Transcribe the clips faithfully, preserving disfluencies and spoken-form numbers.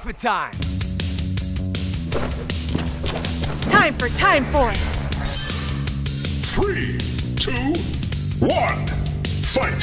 Morphin' time! Time for Time Force! Three, two, one, fight!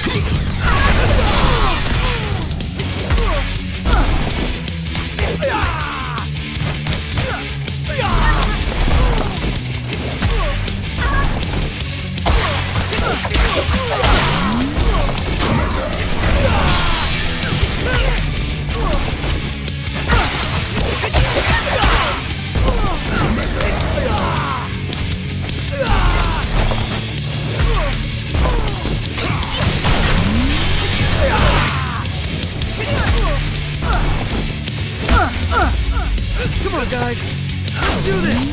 Come on, guys! Let's do this!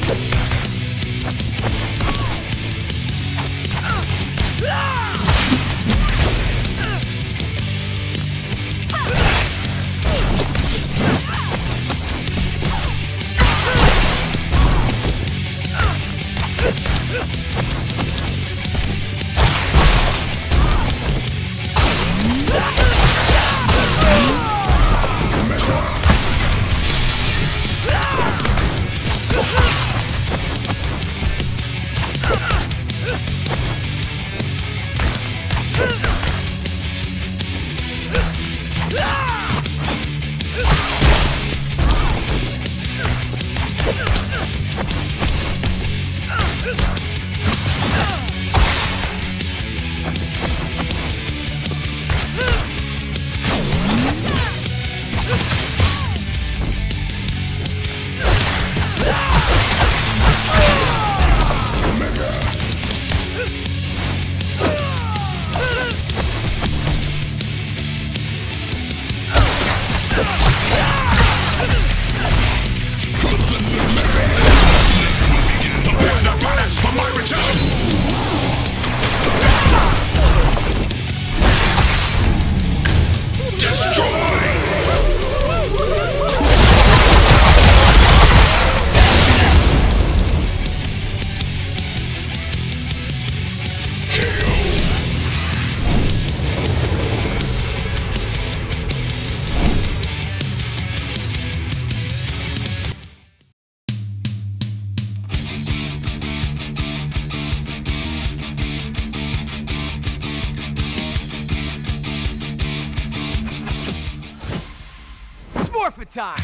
Morphin' time!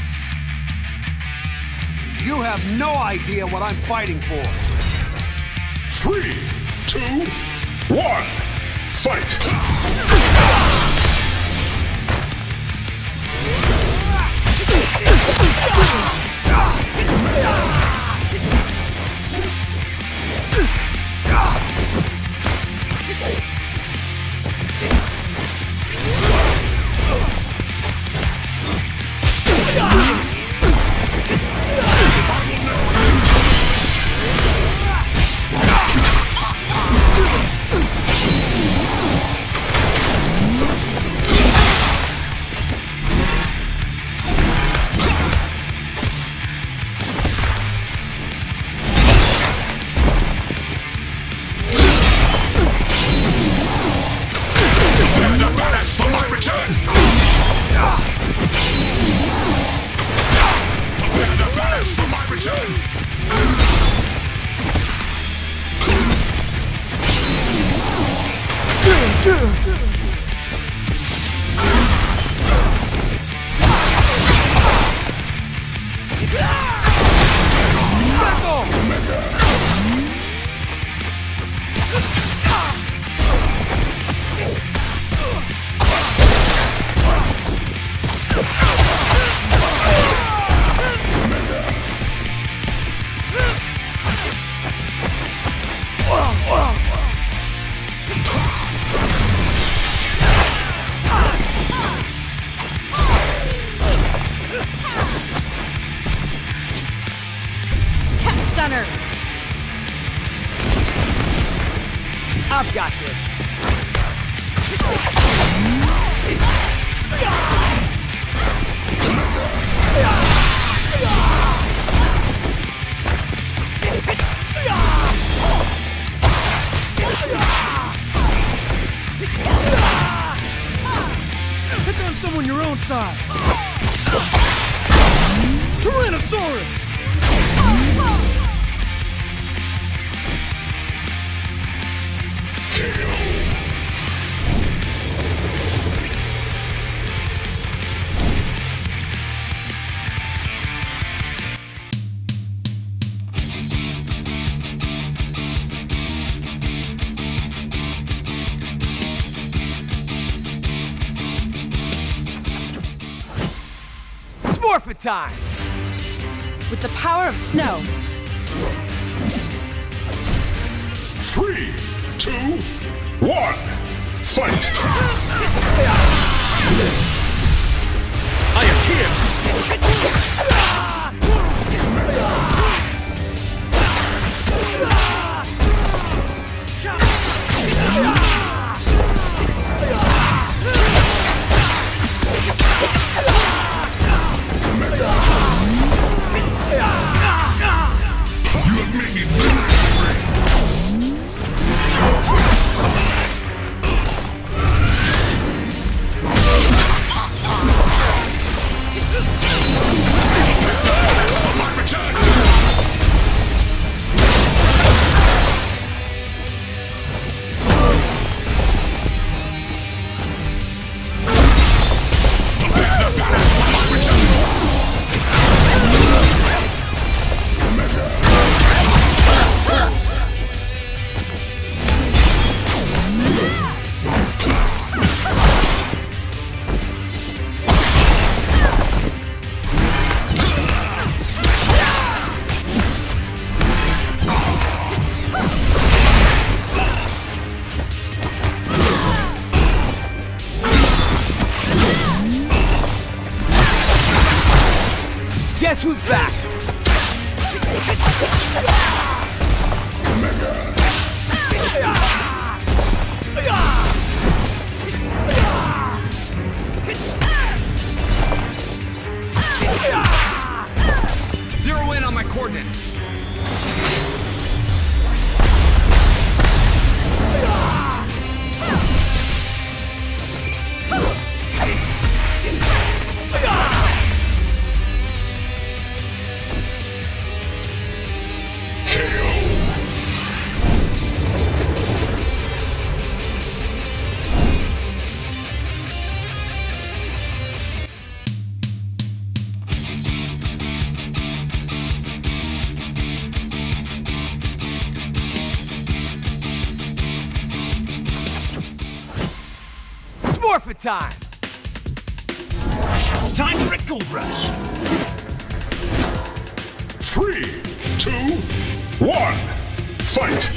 You have no idea what I'm fighting for! Three, two, one, fight! Stunner! I've got this! Pick on someone your own side! Tyrannosaurus! Morphin time! With the power of snow. Three, two, one, fight! I am here! You have made me very Guess who's back? Zero in on my coordinates. Morphin time! It's time for a gold rush! Three, two, one, fight!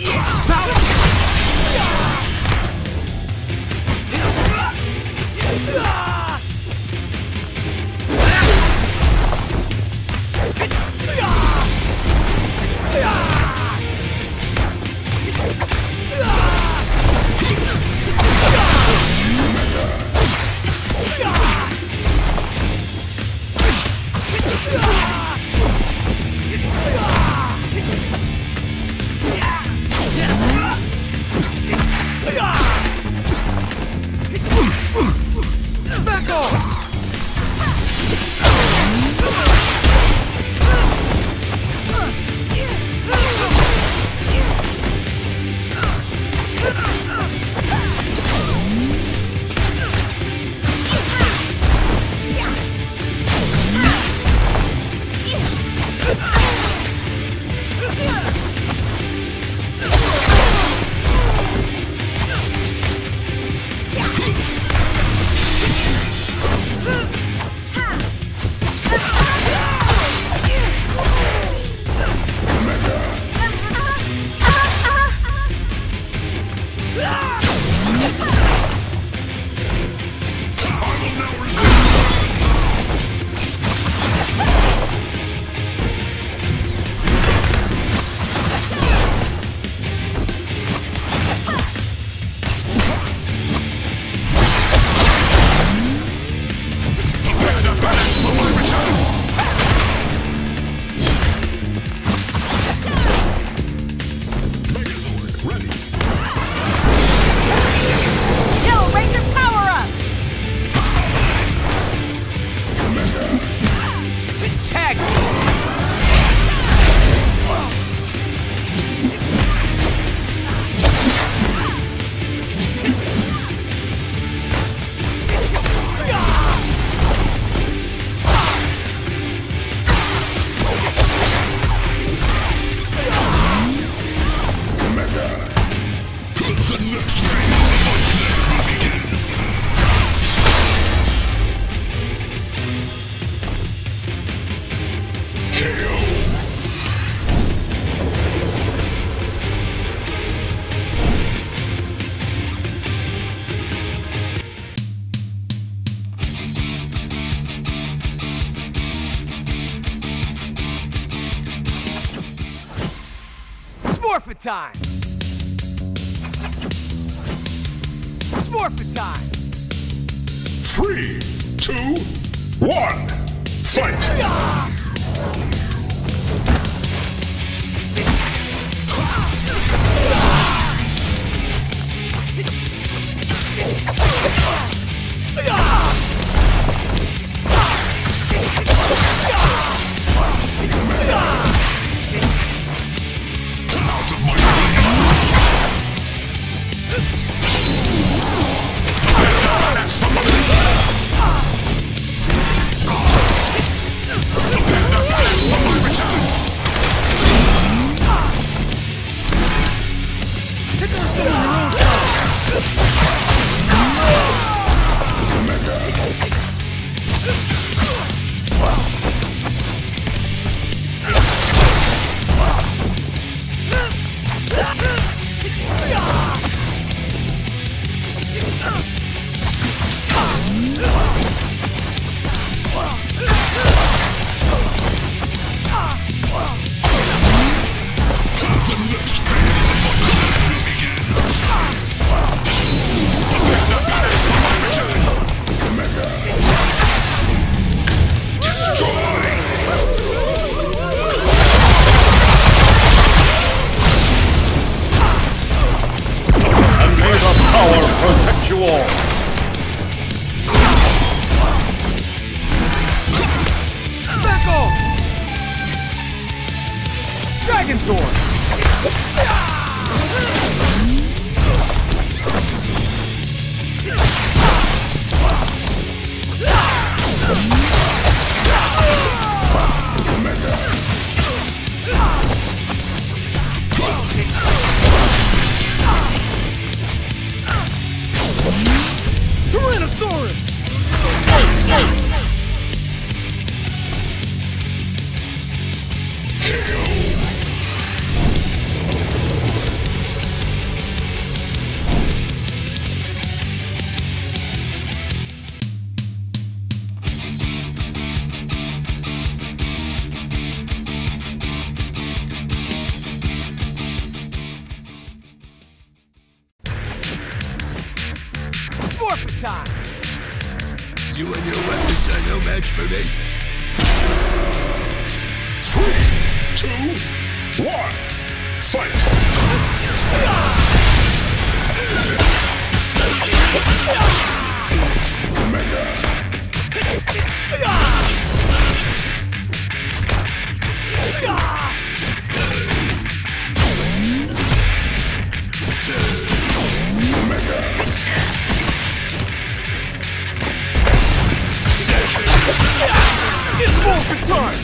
Morphin' time! Morphin' time! Three, two, one, fight! Out of my protect you all. Speckle! Dragon Sword! Tyrannosaurus! Forfeit time! You and your weapons are no match for me. Three, two, one, fight! Mega. It's morphin' time!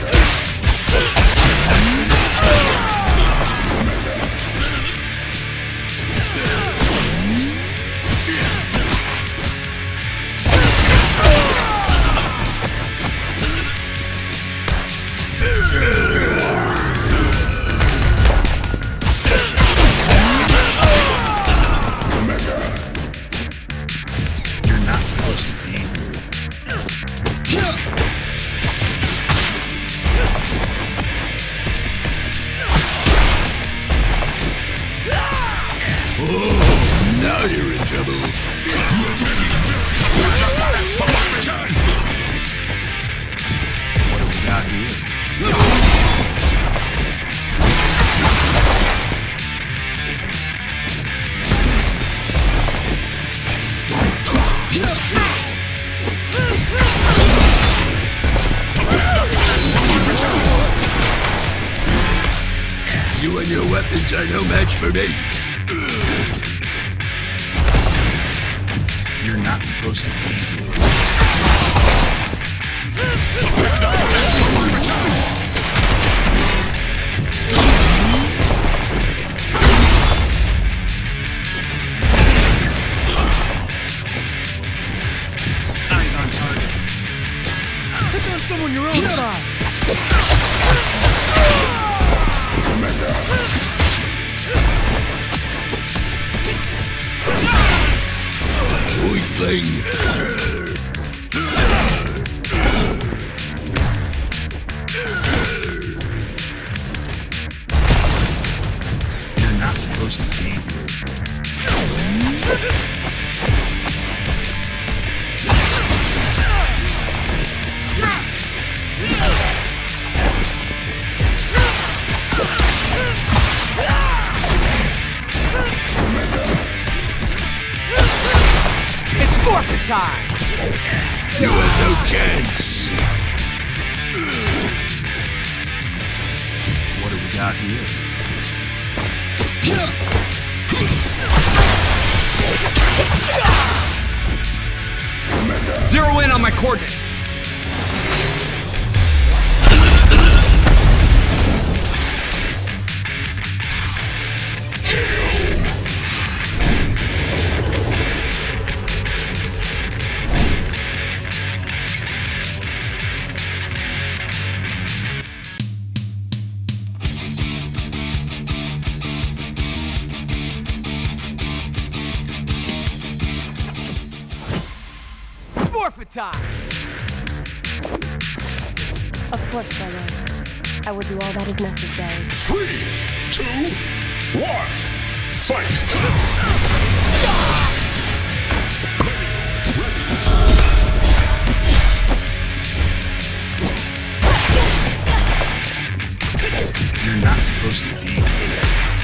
You're not supposed to be. Oh, now you're in trouble. What do we got here? You and your weapons are no match for me. You're not supposed to be here. wrestling. You're not supposed to be here. It's forfeit time! You have no chance. What do we got here? Zero in on my coordinates! Forfeit time! Of course, my lord. I will do all that is necessary. Three, two, one, fight! You're not supposed to be here.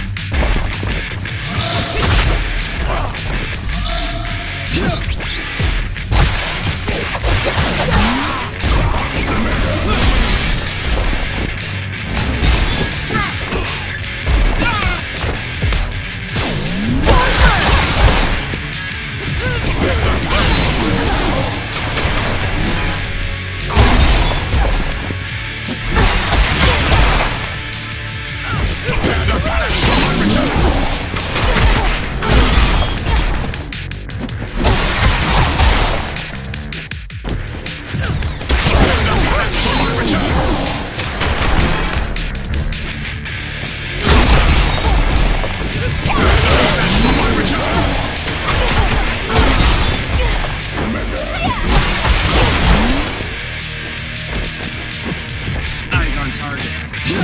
Eyes on target.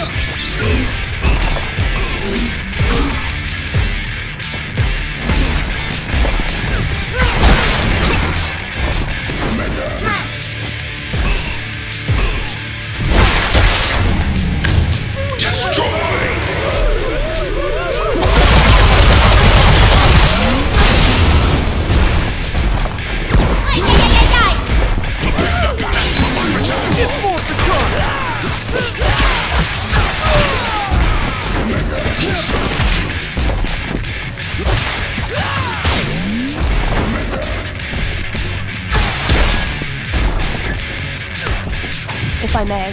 It's forfeit time! If I may.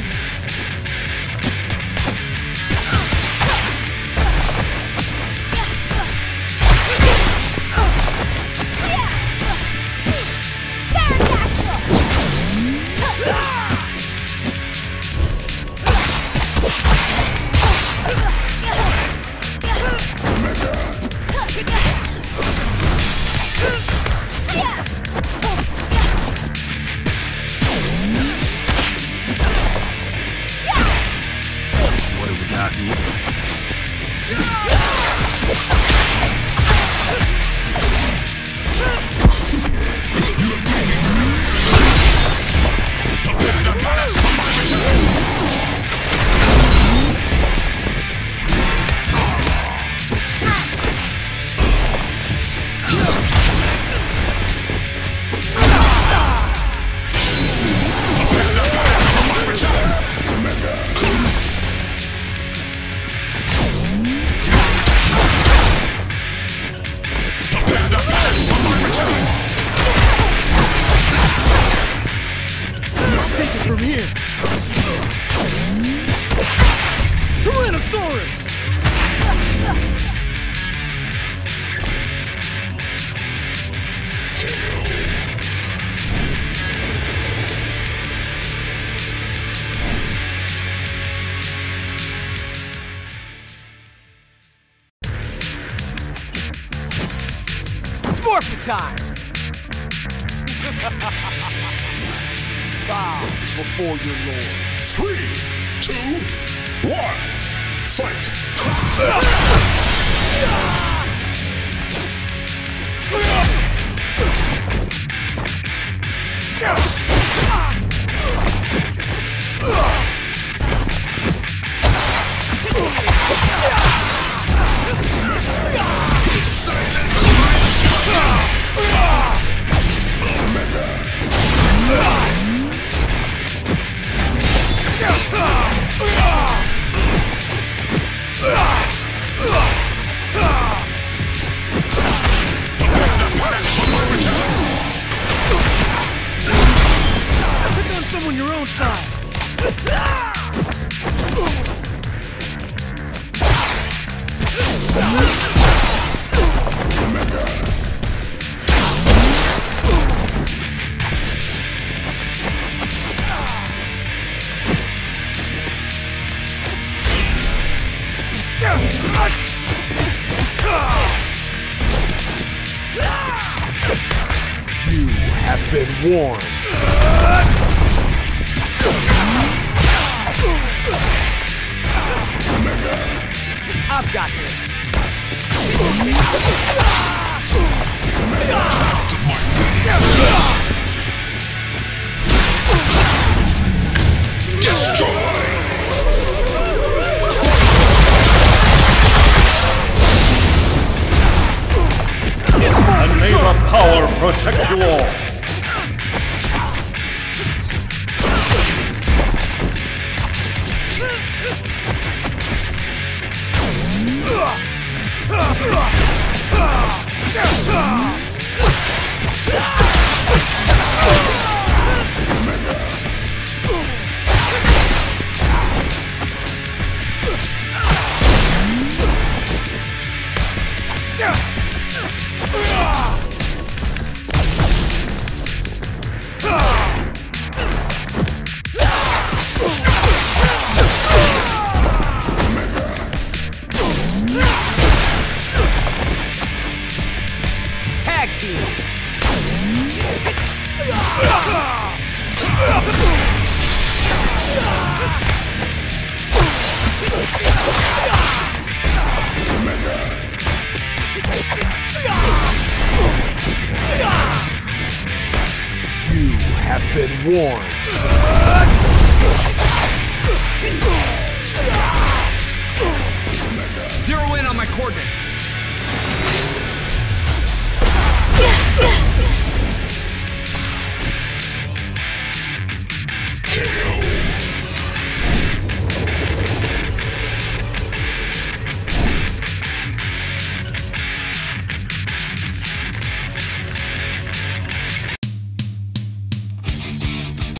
What do we got here? Take it from here! Tyrannosaurus! Forfeit time! Bow before your lord. Three, two, one, fight! Pick on someone your own side. You have been warned. I've got this. And may the power protect you all. Tag team. You have been warned. Zero in on my coordinates.